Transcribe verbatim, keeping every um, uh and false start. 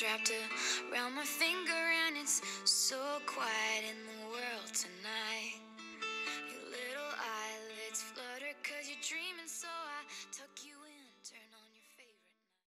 wrapped around my finger, and it's so quiet in the world tonight.